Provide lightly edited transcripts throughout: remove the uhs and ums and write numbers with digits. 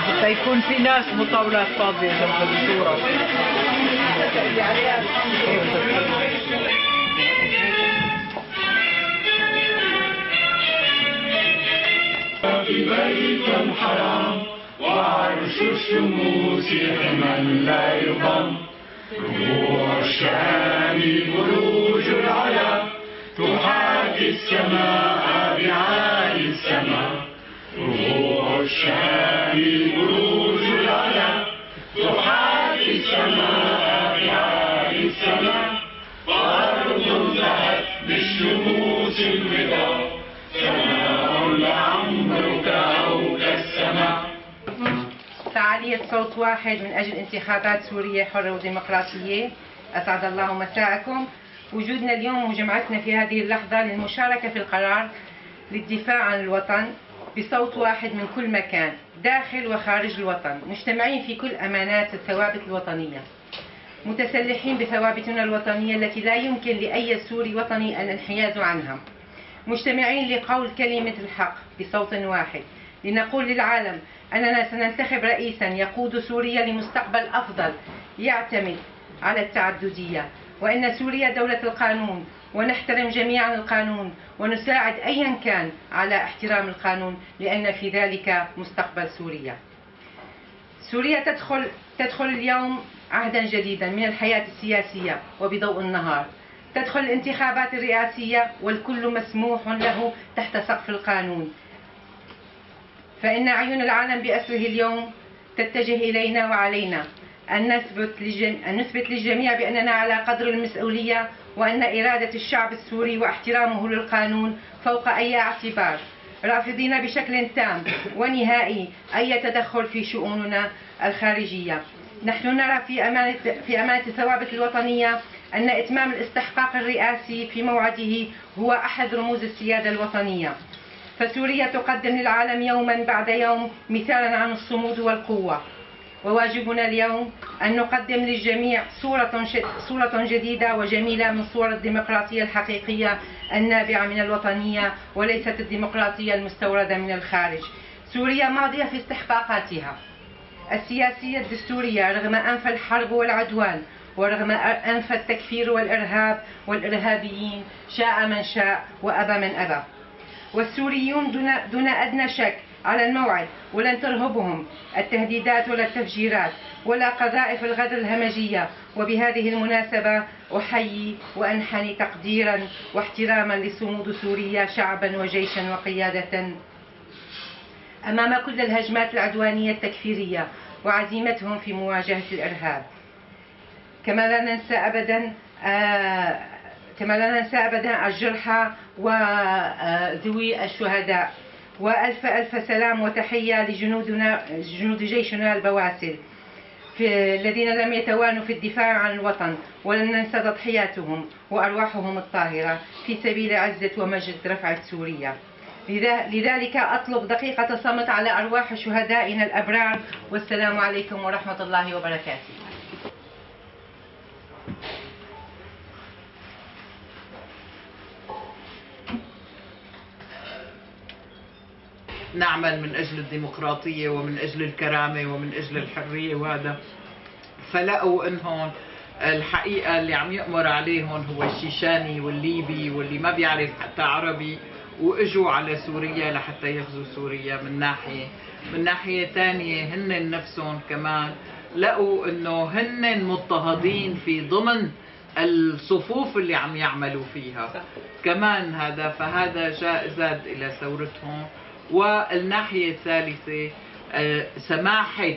حتى يكون في ناس مطاولات فاضية جنب الصورة. في بيت الحرام وعرش الشموس من لا يضم، ربوع الشام بروج العلا تحاكي السماء بعالي السماء، ربوع الشام بروج العلا تحاكي السماء بعالي السماء، وأرض لهت بالشموس البيضاء سماء لعمرك أو كالسماء. فعالية صوت واحد من أجل انتخابات سورية حرة وديمقراطية. أسعد الله مساءكم. وجودنا اليوم وجمعتنا في هذه اللحظة للمشاركة في القرار للدفاع عن الوطن بصوت واحد من كل مكان داخل وخارج الوطن، مجتمعين في كل أمانات الثوابت الوطنية، متسلحين بثوابتنا الوطنية التي لا يمكن لأي سوري وطني الانحياز عنها، مجتمعين لقول كلمة الحق بصوت واحد، لنقول للعالم أننا سننتخب رئيسا يقود سوريا لمستقبل أفضل يعتمد على التعددية، وأن سوريا دولة القانون، ونحترم جميعا القانون ونساعد أيا كان على احترام القانون، لأن في ذلك مستقبل سوريا. سوريا تدخل اليوم عهدا جديدا من الحياة السياسية وبضوء النهار، تدخل الانتخابات الرئاسية والكل مسموح له تحت سقف القانون، فإن أعين العالم بأسره اليوم تتجه إلينا وعلينا أن نثبت للجميع بأننا على قدر المسؤولية، وأن إرادة الشعب السوري واحترامه للقانون فوق أي اعتبار، رافضين بشكل تام ونهائي أي تدخل في شؤوننا الخارجية. نحن نرى في أمانة الثوابت الوطنية أن إتمام الاستحقاق الرئاسي في موعده هو أحد رموز السيادة الوطنية، فسوريا تقدم للعالم يوما بعد يوم مثالا عن الصمود والقوة، وواجبنا اليوم أن نقدم للجميع صورة جديدة وجميلة من صور الديمقراطية الحقيقية النابعة من الوطنية وليست الديمقراطية المستوردة من الخارج. سوريا ماضية في استحقاقاتها السياسية الدستورية رغم أنف الحرب والعدوان، ورغم أنف التكفير والإرهاب والإرهابيين، شاء من شاء وأبى من أبى. والسوريون دون أدنى شك على الموعد، ولن ترهبهم التهديدات ولا التفجيرات ولا قذائف الغدر الهمجية. وبهذه المناسبة أحيي وأنحني تقديرا واحتراما لصمود سوريا شعبا وجيشا وقيادة أمام كل الهجمات العدوانية التكفيرية وعزيمتهم في مواجهة الإرهاب. كما لا ننسى أبدا الجرحى وذوي الشهداء. وألف ألف سلام وتحية لجنود جيشنا البواسل الذين لم يتوانوا في الدفاع عن الوطن، ولن ننسى تضحياتهم وأرواحهم الطاهرة في سبيل عزة ومجد رفعة سوريا. لذلك أطلب دقيقة صمت على أرواح شهدائنا الأبرار، والسلام عليكم ورحمة الله وبركاته. نعمل من أجل الديمقراطية ومن أجل الكرامة ومن أجل الحرية، وهذا فلقوا إنهم الحقيقة اللي عم يأمر عليهم هو الشيشاني والليبي واللي ما بيعرف حتى عربي، وإجوا على سوريا لحتى يغزوا سوريا. من ناحية ثانية هن نفسهم كمان لقوا إنه هن مضطهدين في ضمن الصفوف اللي عم يعملوا فيها كمان هذا، فهذا زاد إلى ثورتهم. والناحية الثالثة سماحة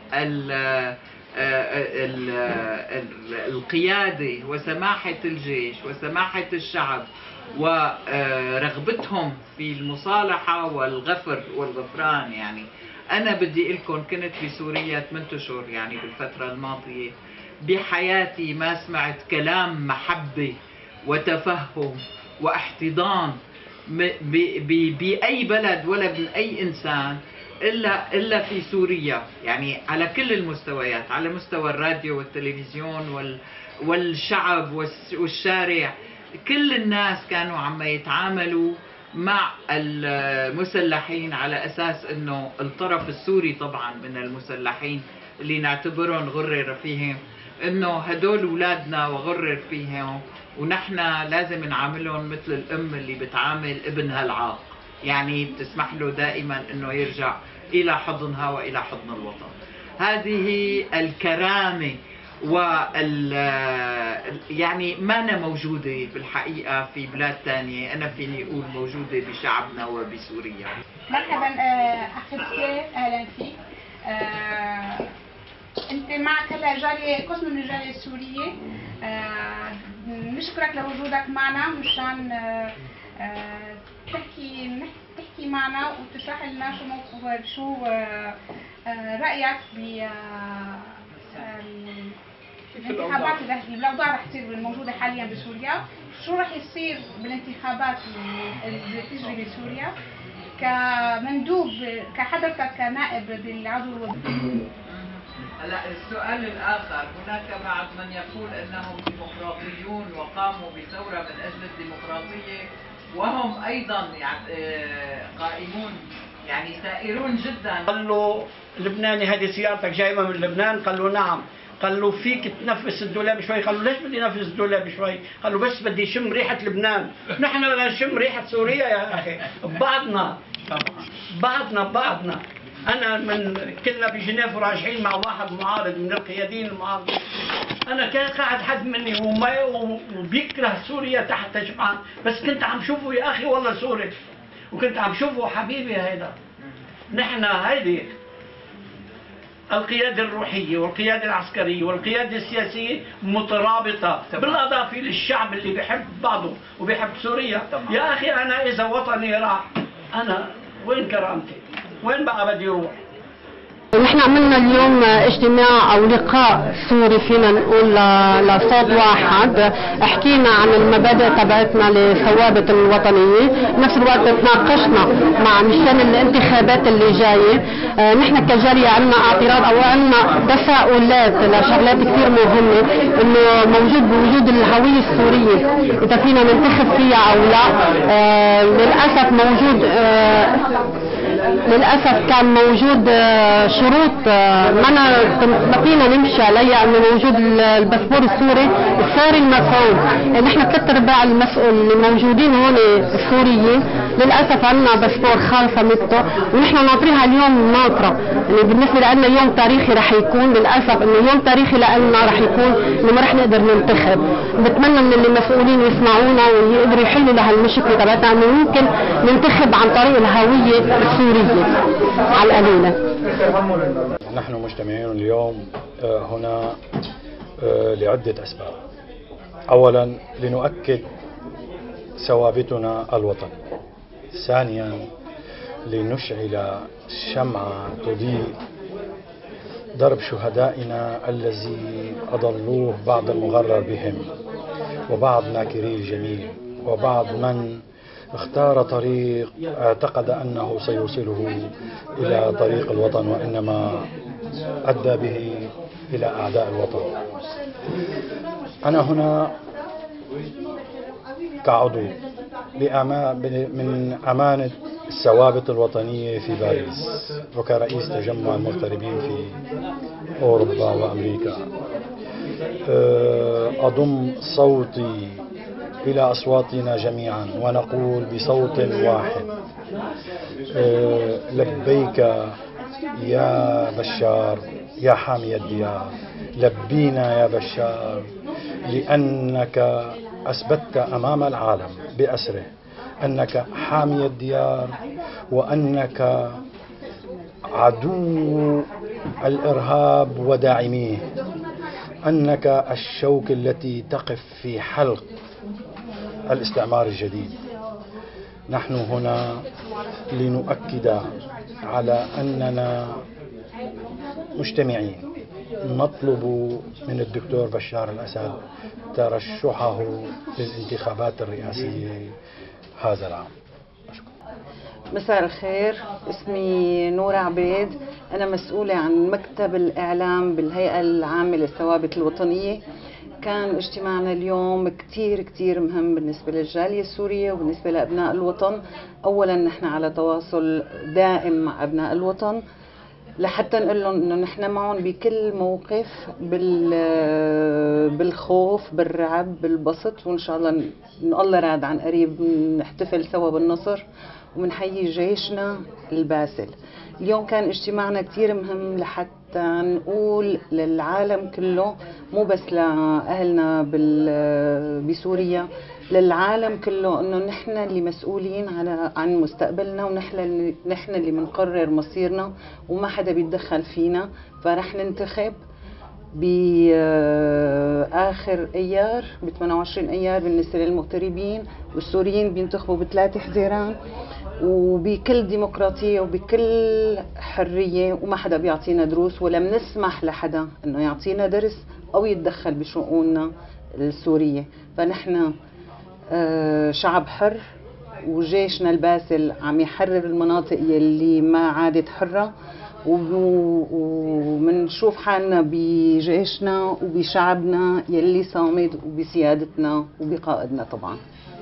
القيادة وسماحة الجيش وسماحة الشعب ورغبتهم في المصالحة والغفر والغفران. يعني أنا بدي لكم كنت في سوريا 8 أشهر يعني بالفترة الماضية، بحياتي ما سمعت كلام محبة وتفهم واحتضان بأي بلد ولا من أي إنسان إلا في سوريا، يعني على كل المستويات، على مستوى الراديو والتلفزيون والشعب والشارع. كل الناس كانوا عم يتعاملوا مع المسلحين على أساس أنه الطرف السوري طبعا من المسلحين اللي نعتبرهم غرر فيهم، أنه هدول أولادنا وغرر فيهم، ونحن لازم نعاملهم مثل الأم اللي بتعامل ابنها العاق، يعني بتسمح له دائما أنه يرجع إلى حضنها وإلى حضن الوطن. هذه الكرامة يعني ما أنا موجودة بالحقيقة في بلاد تانية، أنا فيني أقول موجودة بشعبنا وبسوريا. مرحبا أخي سيف، أهلا فيك. أنت معك هلا جالية قسم من الجالية السورية. نشكرك لوجودك معنا مشان تحكي معنا وتشرح لنا شو رأيك الانتخابات بالاوضاع رح تصير الموجوده حاليا بسوريا، شو رح يصير بالانتخابات اللي تجري بسوريا كمندوب كحضرتك كنائب بالعضو. هلا السؤال الاخر، هناك بعض من يقول انهم ديمقراطيون وقاموا بثوره من اجل الديمقراطيه، وهم ايضا قائمون يعني ثائرون جدا. قال له لبناني هذه سيارتك جايبه من لبنان؟ قال له نعم. قال له فيك تنفس الدولاب شوي؟ قال له ليش بدي انفس الدولاب شوي؟ قال له بس بدي شم ريحه لبنان. نحن بدنا نشم ريحه سوريا يا اخي، بعضنا. انا كنا في جنيف راجعين مع واحد معارض من القياديين المعارضين، انا كان قاعد حد مني وبيكره سوريا تحت جمعان، بس كنت عم شوفه يا اخي والله سوري، وكنت عم شوفه حبيبي هيدا. نحن هيدي القيادة الروحية والقيادة العسكرية والقيادة السياسية مترابطة، بالإضافة للشعب اللي بيحب بعضه وبيحب سوريا. يا أخي أنا إذا وطني راح، أنا وين كرامتي؟ وين بقى بدي أروح؟ نحن عملنا اليوم اجتماع او لقاء سوري فينا نقول لصوت واحد، حكينا عن المبادئ تبعتنا للثوابت الوطنيه، بنفس الوقت تناقشنا مع مشان الانتخابات اللي جايه. نحن كجاليه عندنا اعتراض او عندنا تساؤلات لشغلات كثير مهمه، انه موجود بوجود الهويه السوريه اذا فينا ننتخب فيها او لا. للاسف كان موجود شروط ما فينا نمشي عليها، انه موجود الباسبور السوري المفعول. نحن 3/4 اللي موجودين هون السوريين للاسف عندنا باسبور خالصه مثله، ونحن ناطريها اليوم ناطره. يعني بالنسبه لنا يوم تاريخي رح يكون، للاسف انه يوم تاريخي لنا رح يكون انه ما رح نقدر ننتخب. بتمنى من المسؤولين يسمعونا ويقدروا يحلوا لهالمشكله تبعتنا، انه ممكن ننتخب عن طريق الهويه السوريه على القليله. نحن مجتمعين اليوم هنا لعدة أسباب. أولا لنؤكد ثوابتنا الوطنية، ثانيا لنشعل شمعة تضيء درب شهدائنا الذي أضلوه بعض المغرر بهم، وبعض ناكري الجميل، وبعض من اختار طريق اعتقد أنه سيوصله إلى طريق الوطن، وإنما أدى به إلى أعداء الوطن. أنا هنا كعضو من أمانة الثوابت الوطنية في باريس، وكرئيس تجمع المغتربين في أوروبا وأمريكا، أضم صوتي إلى أصواتنا جميعا ونقول بصوت واحد: لبيك يا بشار يا حامي الديار، لبينا يا بشار، لأنك أثبتت أمام العالم بأسره أنك حامي الديار، وأنك عدو الإرهاب وداعميه، أنك الشوك التي تقف في حلق الاستعمار الجديد. نحن هنا لنؤكد على أننا مجتمعين نطلب من الدكتور بشار الأسد ترشحه للانتخابات الرئاسية هذا العام. مساء الخير، اسمي نورة عبيد، أنا مسؤولة عن مكتب الإعلام بالهيئة العامة للثوابت الوطنية. كان اجتماعنا اليوم كتير كتير مهم بالنسبة للجالية السورية وبالنسبة لأبناء الوطن. أولا نحن على تواصل دائم مع أبناء الوطن لحتى نقول لهم انه نحن معهم بكل موقف، بالخوف، بالرعب، بالبسط، وان شاء الله إن الله راد عن قريب نحتفل سوا بالنصر ومنحيي جيشنا الباسل. اليوم كان اجتماعنا كتير مهم لحتى نقول للعالم كله، مو بس لأهلنا بسوريا، للعالم كله انه نحن اللي مسؤولين عن مستقبلنا، ونحن اللي بنقرر مصيرنا وما حدا بيتدخل فينا. فرح ننتخب بآخر ايار، ب 28 ايار بالنسبه للمغتربين، والسوريين بينتخبوا ب 3 حزيران، وبكل ديمقراطيه وبكل حريه، وما حدا بيعطينا دروس ولا بنسمح لحدا انه يعطينا درس او يتدخل بشؤوننا السوريه. فنحن شعب حر، وجيشنا الباسل عم يحرر المناطق يلي ما عادت حرة، ومنشوف حالنا بجيشنا وبشعبنا يلي صامد وبسيادتنا وبقائدنا طبعا.